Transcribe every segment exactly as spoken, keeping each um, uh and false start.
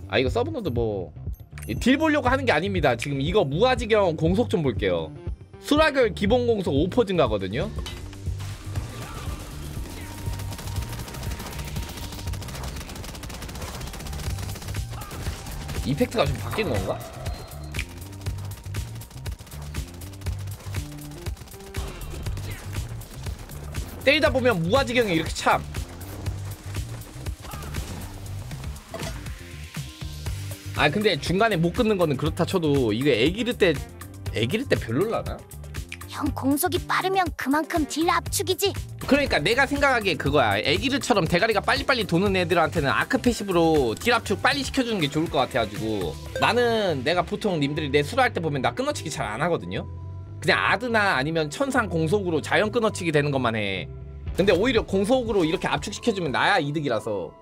아 이거 서브노드 뭐 딜 보려고 하는 게 아닙니다. 지금 이거 무아지경 공속 좀 볼게요. 수라결 기본 공속 오 퍼센트 증가거든요. 이펙트가 좀 바뀐 건가? 때리다 보면 무아지경이 이렇게 참. 아 근데 중간에 못 끊는 거는 그렇다 쳐도 이게 애기르 때 애기르 때 별로라나? 형 공속이 빠르면 그만큼 딜 압축이지. 그러니까 내가 생각하기에 그거야. 애기르처럼 대가리가 빨리빨리 도는 애들한테는 아크 패시브로 딜 압축 빨리 시켜주는 게 좋을 것 같아가지고 나는 내가 보통 님들이 내 수라 할 때 보면 나 끊어치기 잘 안 하거든요. 그냥 아드나 아니면 천상 공속으로 자연 끊어치기 되는 것만 해. 근데 오히려 공속으로 이렇게 압축시켜주면 나야 이득이라서.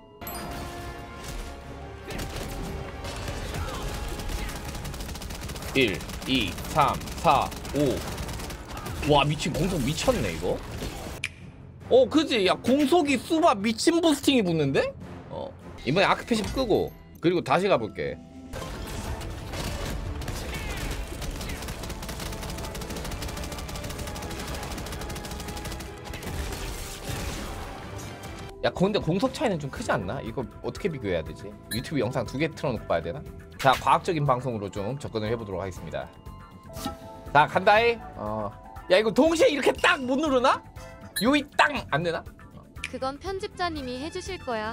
일, 이, 삼, 사, 오. 와 미친 공속 미쳤네 이거. 어 그지? 야 공속이 수바 미친 부스팅이 붙는데? 어 이번에 아크 패시브 끄고 그리고 다시 가볼게. 야 근데 공속 차이는 좀 크지 않나? 이거 어떻게 비교해야 되지? 유튜브 영상 두 개 틀어놓고 봐야 되나? 자 과학적인 방송으로 좀 접근을 해보도록 하겠습니다. 자 간다이. 어. 야 이거 동시에 이렇게 딱 못 누르나? 요이 땅 안 되나? 그건 편집자님이 해주실 거야.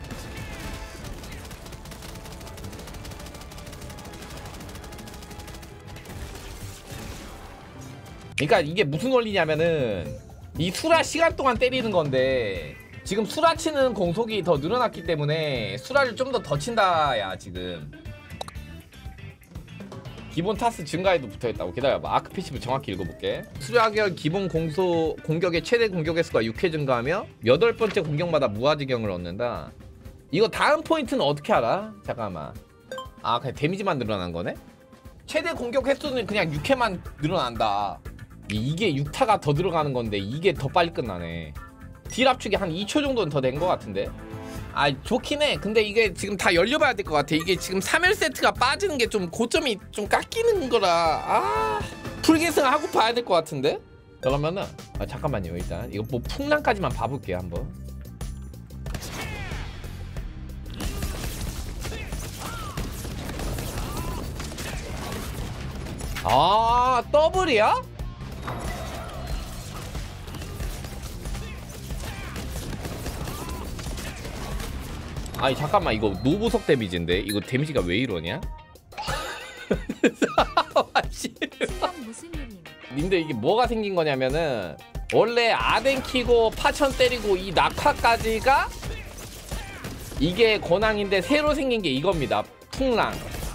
그러니까 이게 무슨 원리냐면은 이 수라 시간 동안 때리는 건데 지금 수라 치는 공속이 더 늘어났기 때문에 수라를 좀 더 더 친다야 지금. 기본 타스 증가에도 붙어있다고. 기다려봐. 아크 패시브 정확히 읽어볼게. 수라결 기본 공소 공격의 최대 공격 횟수가 육 회 증가하며 여덟 번째 공격마다 무아지경을 얻는다. 이거 다음 포인트는 어떻게 알아? 잠깐만. 아 그냥 데미지만 늘어난 거네? 최대 공격 횟수는 그냥 육 회만 늘어난다. 이게 육 타가 더 들어가는 건데 이게 더 빨리 끝나네. 딜 압축이 한 이 초 정도는 더 된 거 같은데? 아 좋긴 해. 근데 이게 지금 다 열려봐야 될 것 같아. 이게 지금 삼 일 세트가 빠지는 게 좀 고점이 좀 깎이는 거라. 아 풀계승 하고 봐야 될 것 같은데? 그러면은 아 잠깐만요. 일단 이거 뭐 풍랑까지만 봐볼게요 한번. 아 더블이야? 아니 잠깐만 이거 노보석 데미지인데 이거 데미지가 왜 이러냐? 무슨 일임? 님들 이게 뭐가 생긴 거냐면은 원래 아덴 키고 파천 때리고 이 낙하까지가 이게 권항인데 새로 생긴 게 이겁니다. 풍랑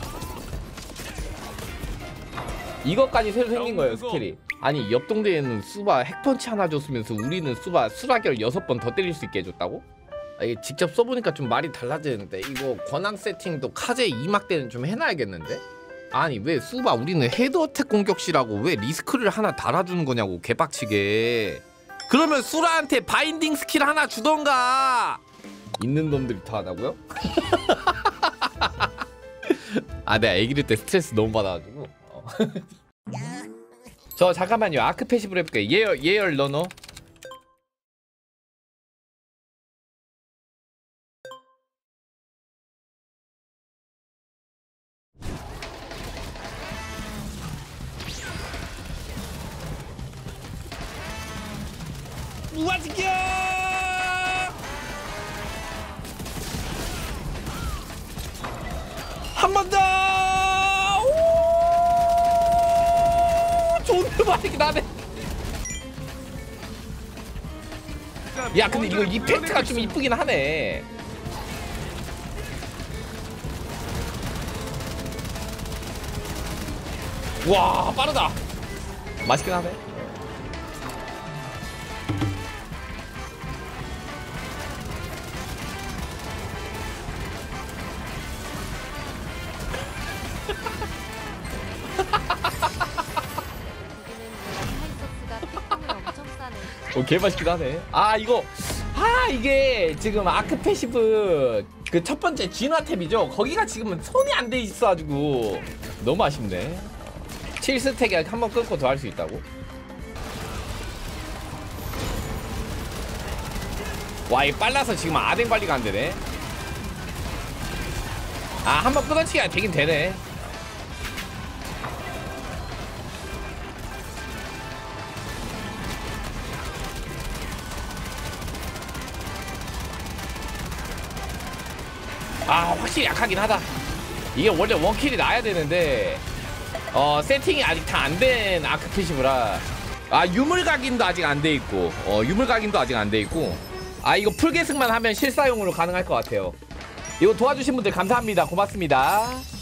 이것까지 새로 생긴 거예요 스킬이. 아니 옆 동네에는 수바 핵펀치 하나 줬으면서 우리는 수바 수라결 여섯 번 더 때릴 수 있게 해줬다고? 아, 이게 직접 써보니까 좀 말이 달라지는데 이거 권한 세팅도 카제 이 막 때는 좀 해놔야겠는데? 아니 왜 수바 우리는 헤드 어택 공격시라고 왜 리스크를 하나 달아주는 거냐고 개빡치게. 그러면 수라한테 바인딩 스킬 하나 주던가. 있는 놈들이 더 하다고요? 아 내가 애기를 때 스트레스 너무 받아가지고 어. 저 잠깐만요. 아크 패시브로 해볼게요. 예열 예열 러너. 무아지겨! 한 번 더! 오! 존나 많이 나네. 야 근데 이거 이펙트가 좀 이쁘긴 하네. 와 빠르다. 맛있긴 하네. 어 개맛있긴 하네. 아 이거 아 이게 지금 아크 패시브 그 첫 번째 진화 탭이죠. 거기가 지금 손이 안 돼 있어가지고 너무 아쉽네. 칠 스택에 한 번 끊고 더 할 수 있다고. 와 이 빨라서 지금 아댕 관리가 안 되네. 아 한 번 끊어치기가 되긴 되네. 아 확실히 약하긴 하다. 이게 원래 원킬이 나야 되는데 어 세팅이 아직 다 안 된 아크 패시브라. 아 유물 각인도 아직 안 돼 있고 어 유물 각인도 아직 안 돼 있고 아 이거 풀계승만 하면 실사용으로 가능할 것 같아요. 이거 도와주신 분들 감사합니다. 고맙습니다.